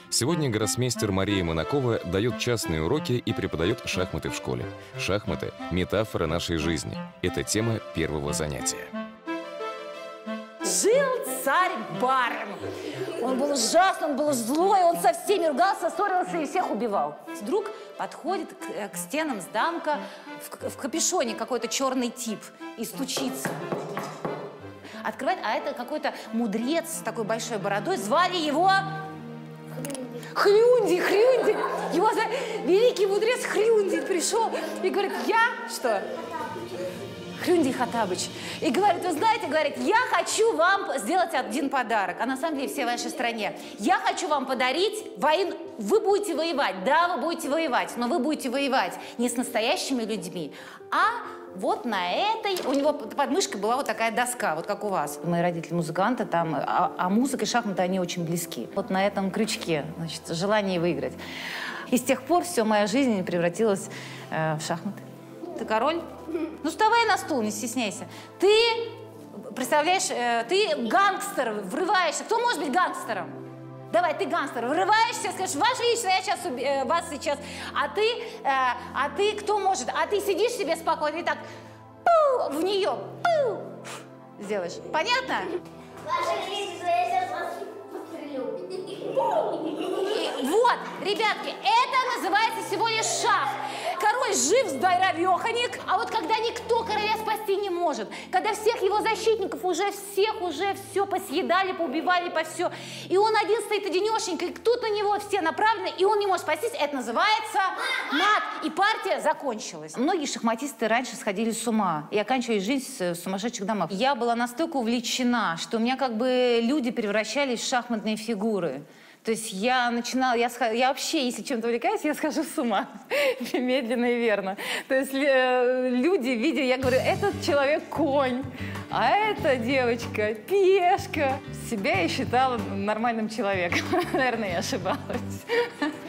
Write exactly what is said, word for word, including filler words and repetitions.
Сегодня гроссмейстер Мария Монакова дает частные уроки и преподает шахматы в школе. Шахматы – метафора нашей жизни. Это тема первого занятия. Жил царь Барн. Он был ужасный, он был злой, он со всеми ругался, ссорился и всех убивал. Вдруг подходит к, к стенам замка в, в капюшоне какой-то черный тип и стучится. Открывает, а это какой-то мудрец с такой большой бородой. Звали его Хрюнди, Хрюнди. Его великий мудрец Хрюнди пришел и говорит: я что? Хрюнди Хаттабыч. И говорит: вы знаете, говорит, я хочу вам сделать один подарок, а на самом деле всей вашей стране. Я хочу вам подарить войну. Вы будете воевать, да, вы будете воевать, но вы будете воевать не с настоящими людьми, а вот на этой, у него под мышкой была вот такая доска, вот как у вас. Мои родители музыканты, там, а, а музыка и шахматы, они очень близки. Вот на этом крючке, значит, желание выиграть. И с тех пор все, моя жизнь превратилась э, в шахматы. Ты король? Ну, вставай на стул, не стесняйся. Ты, представляешь, э, ты гангстер, врываешься. Кто может быть гангстером? Давай, ты гангстер, врываешься, скажешь: ваше величество, я сейчас э, вас сейчас. А ты, э, а ты кто может? А ты сидишь себе спокойно и так пу, в нее пу, сделаешь. Понятно? Ваше величество, я сейчас вас пострелю. И вот, ребятки, это называется всего лишь шах. Король жив, здоровеханик, а вот когда никто короля спасти не может, когда всех его защитников уже всех уже все посъедали, поубивали, по все, и он один стоит одинешенько, и тут на него все направлены, и он не может спастись, это называется мат. И партия закончилась. Многие шахматисты раньше сходили с ума и оканчивали жизнь в сумасшедших домах. Я была настолько увлечена, что у меня как бы люди превращались в шахматные фигуры. То есть я начинала, я, я вообще, если чем-то увлекаюсь, я схожу с ума. Медленно и верно. То есть э, люди видят, я говорю: этот человек конь, а эта девочка пешка. Себя я считала нормальным человеком. Наверное, я ошибалась.